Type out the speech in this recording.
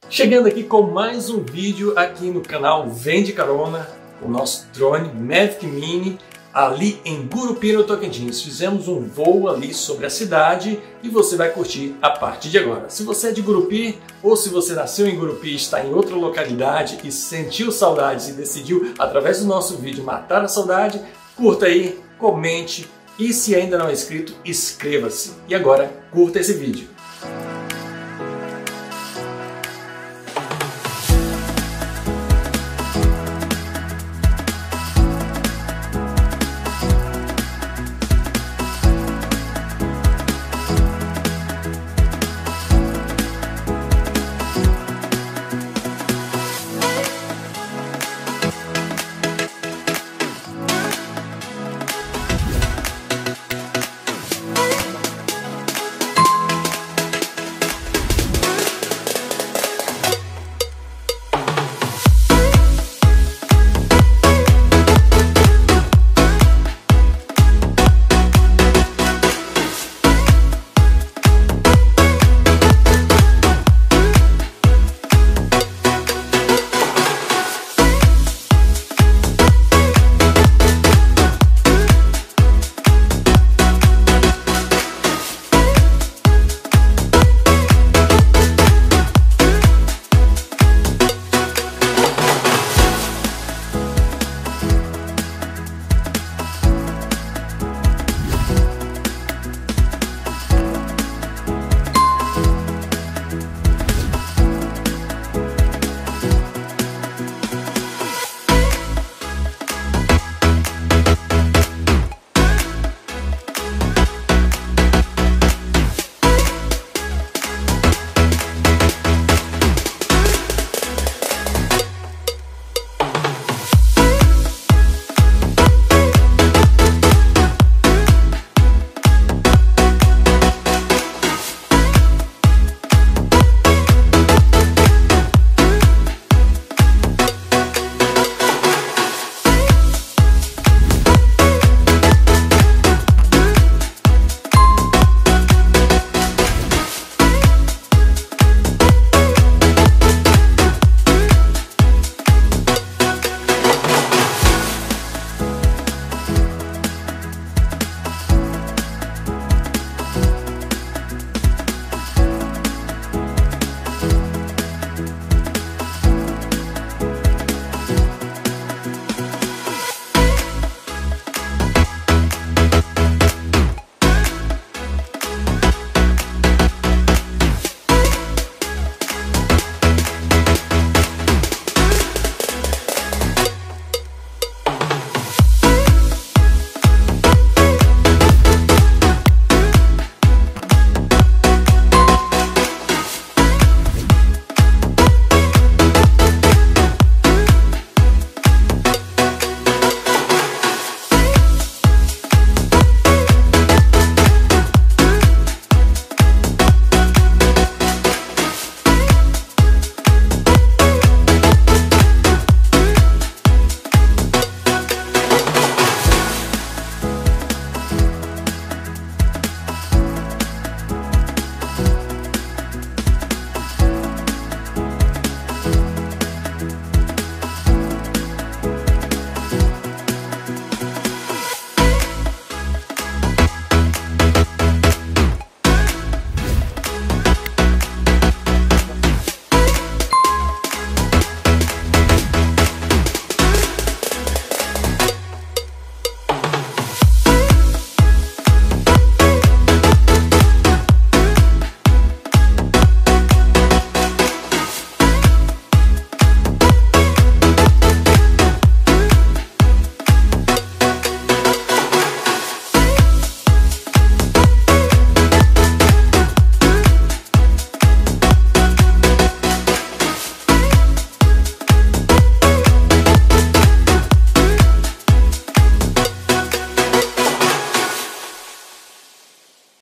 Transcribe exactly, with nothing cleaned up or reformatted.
Chegando aqui com mais um vídeo aqui no canal Vem de Carona, o nosso drone Mavic Mini ali em Gurupi, no Tocantins. Fizemos um voo ali sobre a cidade e você vai curtir a partir de agora. Se você é de Gurupi ou se você nasceu em Gurupi e está em outra localidade e sentiu saudades e decidiu através do nosso vídeo matar a saudade, curta aí, comente e se ainda não é inscrito, inscreva-se. E agora curta esse vídeo.